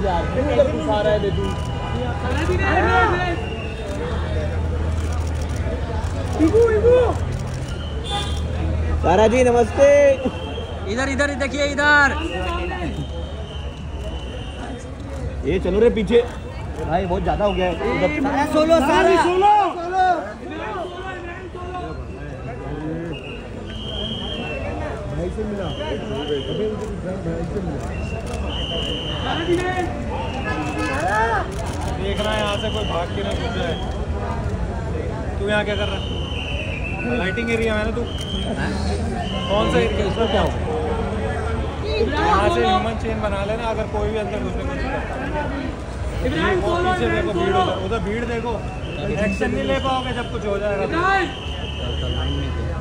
यार इधर घुसा रहा है बेटू। सारा जी नमस्ते। इधर इधर देखिए इधर। ये चलो रे पीछे भाई, बहुत ज्यादा हो गया है। सोलो सारा सोलो। भाई से मिला देख रहा है यहाँ से कोई भाग के ना घुस जाए। तू यहाँ क्या कर रहा है? लाइटिंग एरिया है ना तू? कौन सा एरिया? इसमें क्या हो? यहाँ से ह्यूमन चेन बना लेना, अगर कोई भी अंदर घुसने को नहीं करता। पीछे देखो भीड़, उधर भीड़ देखो। एक्शन नहीं ले पाओगे जब कुछ हो जाएगा।